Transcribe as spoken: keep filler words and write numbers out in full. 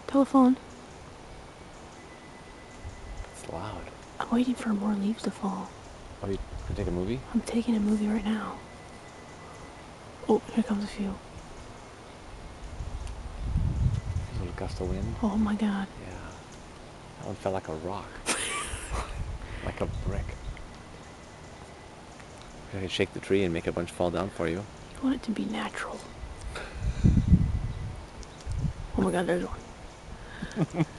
Telephone. It's loud. I'm waiting for more leaves to fall. Oh, you can take a movie? I'm taking a movie right now. Oh, here comes a few. A little gust of wind. Oh my god. Yeah. That one fell like a rock. Like a brick. I could shake the tree and make a bunch fall down for you. You want it to be natural. Oh my god, there's one.